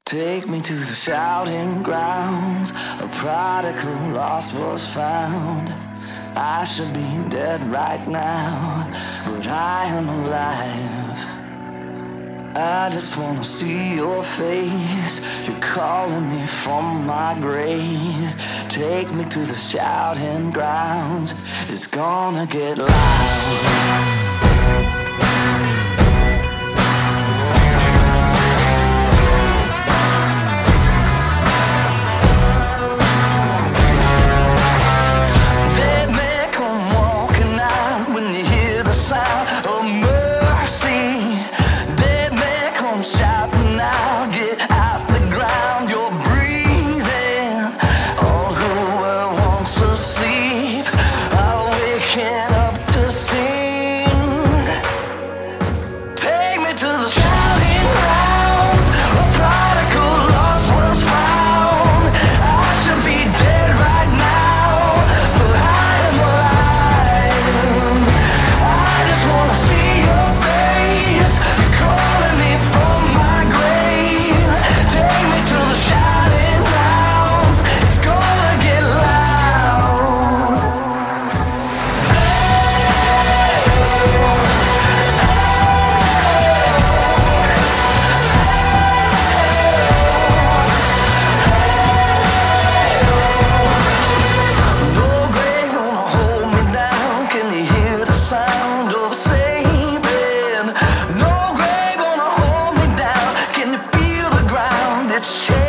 Take me to the shouting grounds. A prodigal lost was found. I should be dead right now, but I am alive. I just wanna see your face. You're calling me from my grave. Take me to the shouting grounds. It's gonna get loud. Shit.